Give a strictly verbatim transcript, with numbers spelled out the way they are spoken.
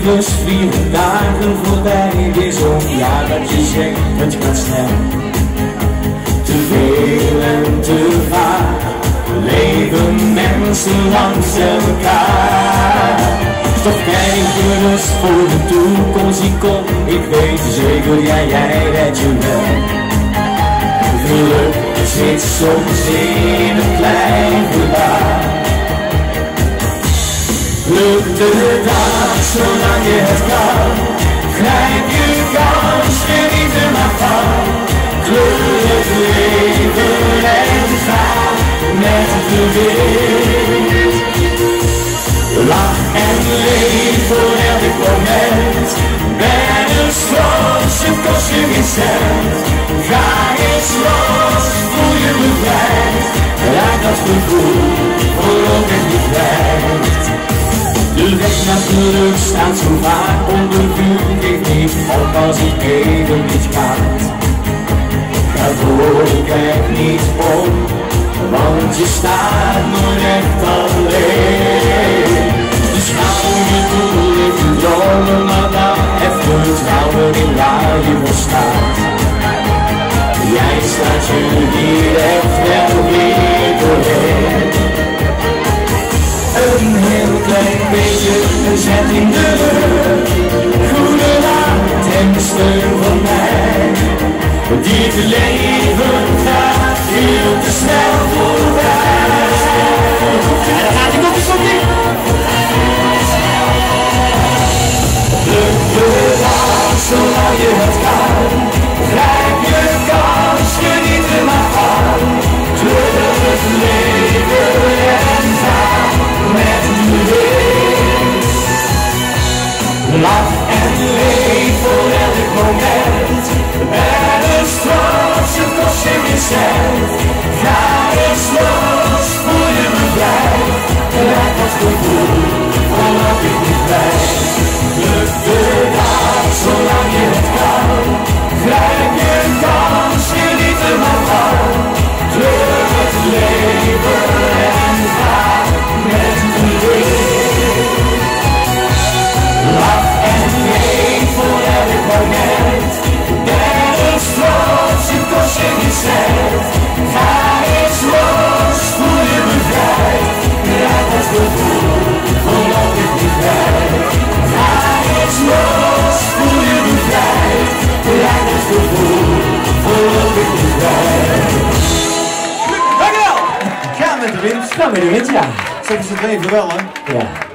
dus vliegen dagen voorbij. Weer zo'n jaar dat je zegt, het gaat snel. Te veel en te vaak leven mensen langs elkaar. Toch kijk je dus voor de toekomst die komt. Ik weet zeker, jij, jij redt je wel. Geluk zit soms in een klein gebaar. Pluk de dag zolang je het kan. Grijp je kans, geniet er maar van. Kleur het leven en ga met de wind. Lach en leef voor elk moment. Ben eens trots, het kost je geen cent. Ga eens los, voel je bevrijd. Raak dat gevoel voorlopig niet kwijt. De weg naar geluk staat zo vaak onder vuur. Geef niet op als het even niet gaat. Ga door, kijk niet om, want je staat nooit echt alleen. Dus hou je doel in je dromen, maar dan even vertrouwen in waar je voor staat. Jij staat je hier echt wel weer doorheen. Een heel klein beetje zet in de rug. Goede raad en steun van mij. Dit leven gaat veel te snel voorbij. Ja, daar gaat hij nog eens op in. Pluk de dag zolang je het kan. Grijp je kans, geniet er maar van. Kleur het leven en ga met de wind. Lach en leef voor elk moment. Ben eens trots, het kost je geen cent. Ga eens los, voel je bevrijd. Raak dat gevoel, voordat ik niet blijf. Pluk de dag zolang je het kan. Grijp je kans, geniet er maar van. Kleur het leven en ga met de wind. Lach en leef voor elk moment. Ben eens trots, het kost je geen cent. Ga eens los, voel je bevrijd. Raak dat gevoel, voordat ik niet blijf. Ga eens los, voel je bevrijd. Raak dat gevoel, voordat ik niet blijf. Dankjewel! Ga met de wind. Ga met de wind, ja. Zo is het leven wel, hè? Ja.